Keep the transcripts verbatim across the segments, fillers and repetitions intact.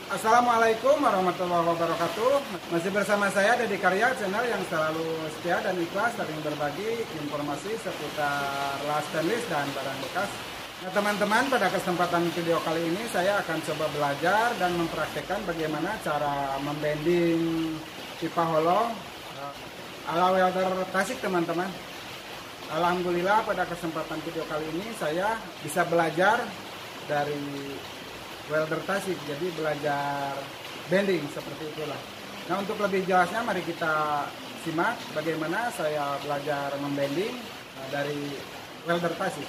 Assalamualaikum warahmatullahi wabarakatuh. Masih bersama saya Deddy Karya, channel yang selalu setia dan ikhlas saling berbagi informasi seputar las stainless dan barang bekas. Nah teman-teman, pada kesempatan video kali ini saya akan coba belajar dan mempraktekkan bagaimana cara membending pipa hollow ala welder Tasik teman-teman. Alhamdulillah pada kesempatan video kali ini saya bisa belajar dari welder Tasik, jadi belajar bending seperti itulah. Nah untuk lebih jelasnya mari kita simak bagaimana saya belajar membending dari welder Tasik.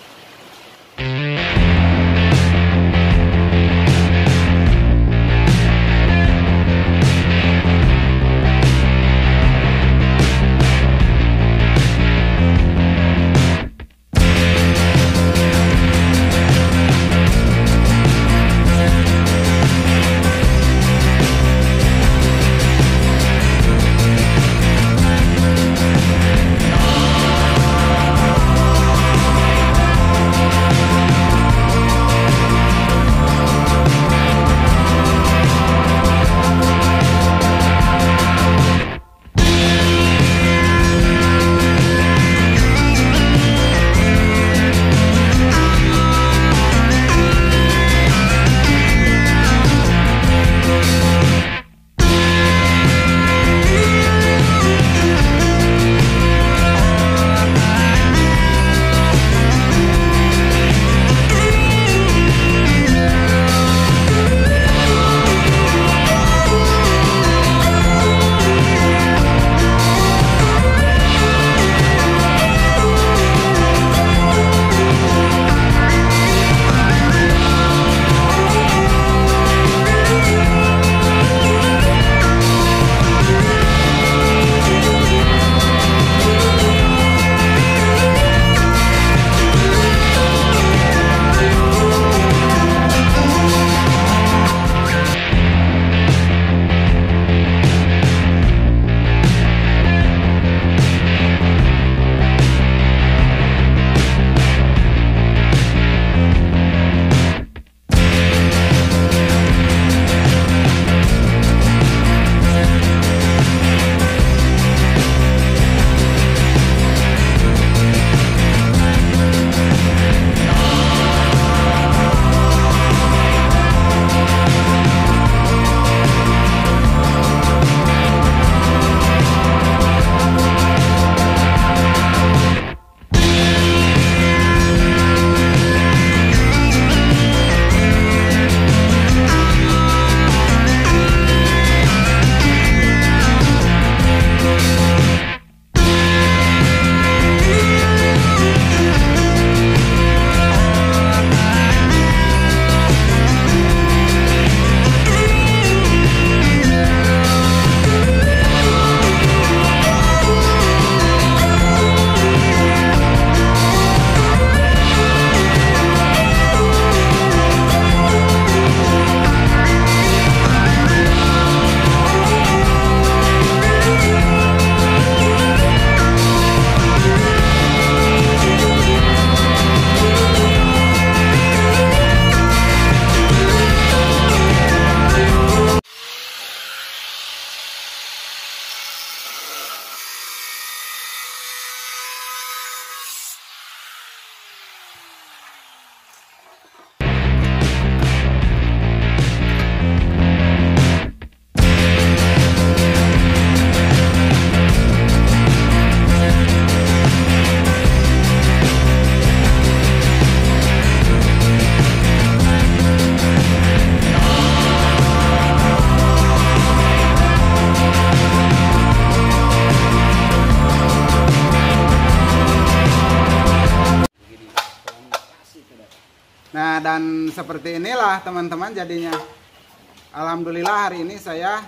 Nah dan seperti inilah teman-teman jadinya. Alhamdulillah hari ini saya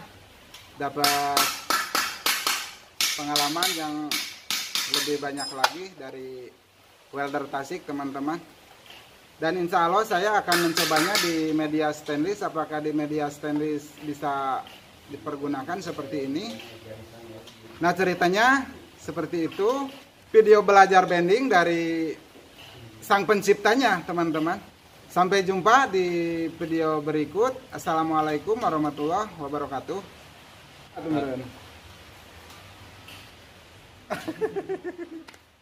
dapat pengalaman yang lebih banyak lagi dari welder Tasik teman-teman. Dan insya Allah saya akan mencobanya di media stainless. Apakah di media stainless bisa dipergunakan seperti ini. Nah ceritanya seperti itu. Video belajar bending dari sang penciptanya teman-teman. Sampai jumpa di video berikut. Assalamualaikum warahmatullahi wabarakatuh. Aduh,